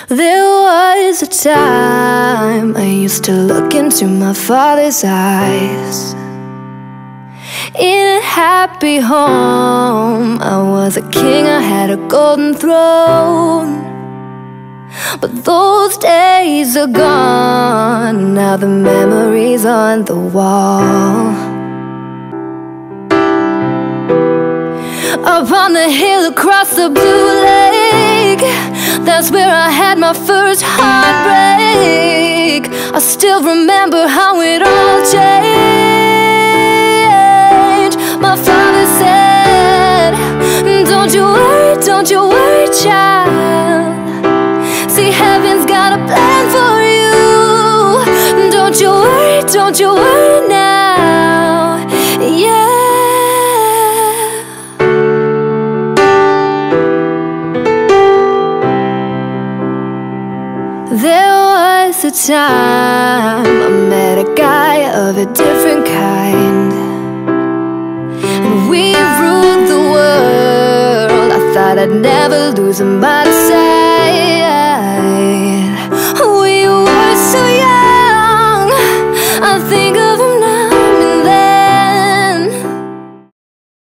There was a time I used to look into my father's eyes. In a happy home, I was a king, I had a golden throne. But those days are gone, now the memories on the wall. Up on the hill across the blue lake, that's where I had my first heartbreak. I still remember how it all changed. My father said, don't you worry, child. See, heaven's got a plan for you. Don't you worry now. Yeah. There was a time I met a guy of a different kind, and we ruled the world. I thought I'd never lose him by the side.